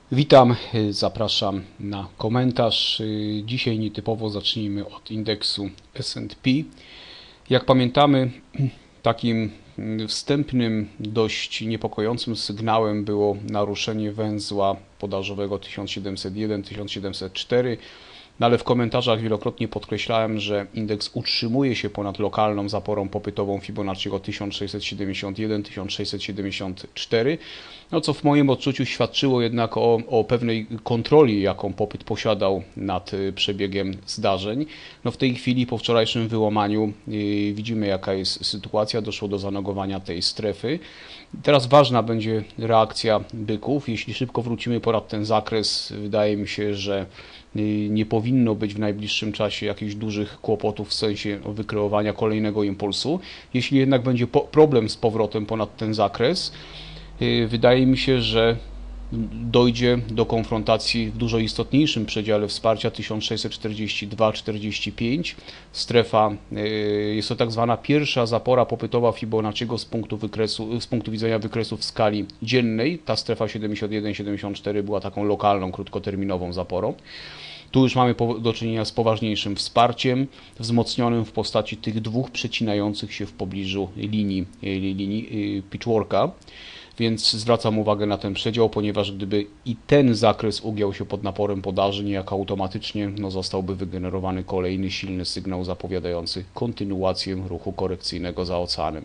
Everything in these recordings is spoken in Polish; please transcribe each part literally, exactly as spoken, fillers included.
Witam, zapraszam na komentarz. Dzisiaj nietypowo zacznijmy od indeksu S and P. Jak pamiętamy, takim wstępnym, dość niepokojącym sygnałem było naruszenie węzła podażowego tysiąc siedemset jeden do tysiąc siedemset cztery. No ale w komentarzach wielokrotnie podkreślałem, że indeks utrzymuje się ponad lokalną zaporą popytową Fibonacciego tysiąc sześćset siedemdziesiąt jeden do tysiąc sześćset siedemdziesiąt cztery, no co w moim odczuciu świadczyło jednak o, o pewnej kontroli, jaką popyt posiadał nad przebiegiem zdarzeń. No w tej chwili po wczorajszym wyłamaniu yy, widzimy, jaka jest sytuacja, doszło do zanogowania tej strefy. Teraz ważna będzie reakcja byków. Jeśli szybko wrócimy ponad ten zakres, wydaje mi się, że nie powinno być w najbliższym czasie jakichś dużych kłopotów w sensie wykreowania kolejnego impulsu. Jeśli jednak będzie problem z powrotem ponad ten zakres, wydaje mi się, że dojdzie do konfrontacji w dużo istotniejszym przedziale wsparcia tysiąc sześćset czterdzieści dwa do czterdziestu pięciu. Strefa jest to tak zwana pierwsza zapora popytowa Fibonacciego z punktu, wykresu, z punktu widzenia wykresu w skali dziennej. Ta strefa siedemdziesiąt jeden do siedemdziesiąt cztery była taką lokalną, krótkoterminową zaporą. Tu już mamy do czynienia z poważniejszym wsparciem, wzmocnionym w postaci tych dwóch przecinających się w pobliżu linii, linii pitchworka. Więc zwracam uwagę na ten przedział, ponieważ gdyby i ten zakres ugiął się pod naporem podaży, niejako automatycznie no, zostałby wygenerowany kolejny silny sygnał zapowiadający kontynuację ruchu korekcyjnego za oceanem.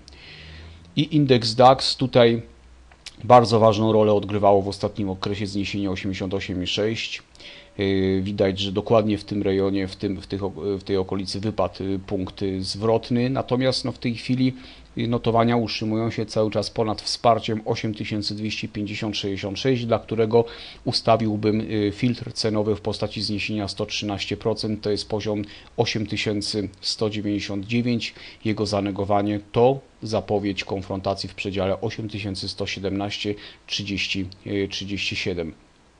I indeks DAX tutaj bardzo ważną rolę odgrywało w ostatnim okresie zniesienie osiemdziesiąt osiem i sześć. Widać, że dokładnie w tym rejonie, w, tym, w, tych, w tej okolicy wypadł punkt zwrotny, natomiast no, w tej chwili notowania utrzymują się cały czas ponad wsparciem osiem tysięcy dwieście pięćdziesiąt przecinek sześćdziesiąt sześć, dla którego ustawiłbym filtr cenowy w postaci zniesienia sto trzynaście procent, to jest poziom osiem tysięcy sto dziewięćdziesiąt dziewięć, jego zanegowanie to zapowiedź konfrontacji w przedziale osiem tysięcy sto siedemnaście trzydzieści trzydzieści siedem.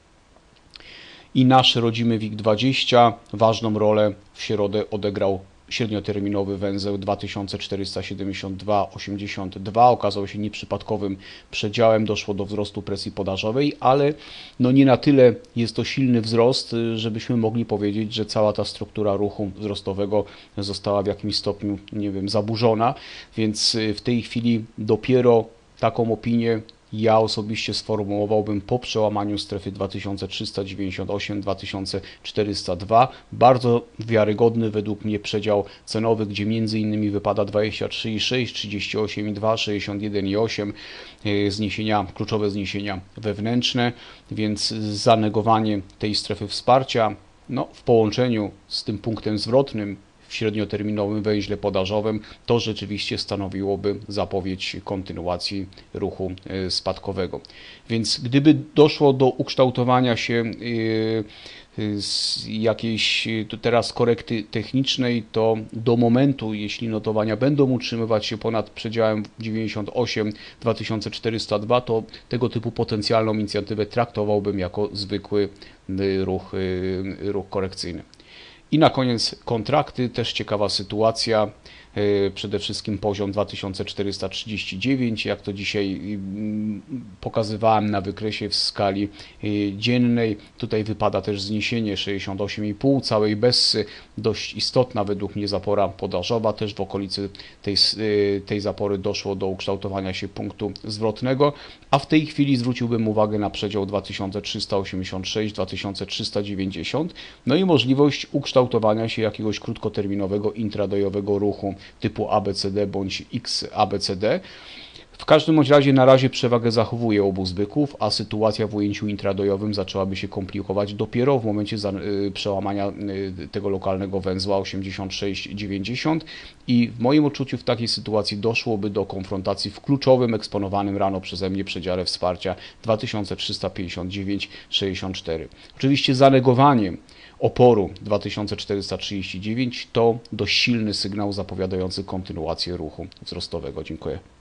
I nasz rodzimy WIG dwadzieścia ważną rolę w środę odegrał średnioterminowy węzeł dwa tysiące czterysta siedemdziesiąt dwa przecinek osiemdziesiąt dwa. Okazał się nieprzypadkowym przedziałem, doszło do wzrostu presji podażowej, ale no nie na tyle jest to silny wzrost, żebyśmy mogli powiedzieć, że cała ta struktura ruchu wzrostowego została w jakimś stopniu, nie wiem, zaburzona, więc w tej chwili dopiero taką opinię ja osobiście sformułowałbym po przełamaniu strefy dwa tysiące trzysta dziewięćdziesiąt osiem do dwa tysiące czterysta dwa. Bardzo wiarygodny według mnie przedział cenowy, gdzie między innymi wypada dwadzieścia trzy i sześć, trzydzieści osiem i dwa, sześćdziesiąt jeden i osiem, zniesienia, kluczowe zniesienia wewnętrzne, więc zanegowanie tej strefy wsparcia no, w połączeniu z tym punktem zwrotnym w średnioterminowym węźle podażowym, to rzeczywiście stanowiłoby zapowiedź kontynuacji ruchu spadkowego. Więc gdyby doszło do ukształtowania się z jakiejś teraz korekty technicznej, to do momentu, jeśli notowania będą utrzymywać się ponad przedziałem dziewięćdziesiąt osiem do dwa tysiące czterysta dwa, to tego typu potencjalną inicjatywę traktowałbym jako zwykły ruch, ruch korekcyjny. I na koniec kontrakty, też ciekawa sytuacja, przede wszystkim poziom dwa tysiące czterysta trzydzieści dziewięć, jak to dzisiaj pokazywałem na wykresie w skali dziennej. Tutaj wypada też zniesienie sześćdziesiąt osiem i pół całej Bessy, dość istotna według mnie zapora podażowa, też w okolicy tej, tej zapory doszło do ukształtowania się punktu zwrotnego, a w tej chwili zwróciłbym uwagę na przedział dwa tysiące trzysta osiemdziesiąt sześć do dwa tysiące trzysta dziewięćdziesiąt, no i możliwość ukształtowania się jakiegoś krótkoterminowego intradayowego ruchu typu A B C D bądź X A B C D. W każdym bądź razie na razie przewagę zachowuje obóz byków, a sytuacja w ujęciu intradayowym zaczęłaby się komplikować dopiero w momencie przełamania tego lokalnego węzła osiemdziesiąt sześć dziewięćdziesiąt i w moim odczuciu w takiej sytuacji doszłoby do konfrontacji w kluczowym, eksponowanym rano przeze mnie przedziale wsparcia dwa tysiące trzysta pięćdziesiąt dziewięć przecinek sześćdziesiąt cztery. Oczywiście zanegowanie oporu dwa tysiące czterysta trzydzieści dziewięć to dość silny sygnał zapowiadający kontynuację ruchu wzrostowego. Dziękuję.